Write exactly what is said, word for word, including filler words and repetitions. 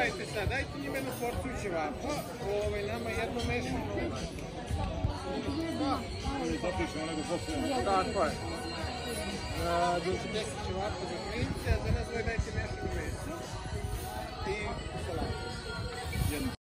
radite sad? Dajte njima jednu porciju ćevapa, ovaj, nama jednu mešanu. Ili zapišemo nego posle. Tako je. deset ćevapa za klince, a za nas dvoje dajte